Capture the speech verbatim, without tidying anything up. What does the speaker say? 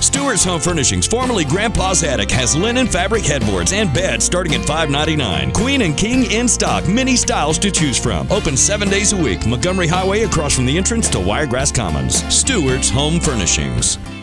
Stewart's Home Furnishings, formerly Grandpa's Attic, has linen, fabric headboards, and beds starting at five ninety-nine. Queen and king in stock, many styles to choose from. Open seven days a week. Montgomery Highway across from the entrance to Wiregrass Commons. Stewart's Home Furnishings.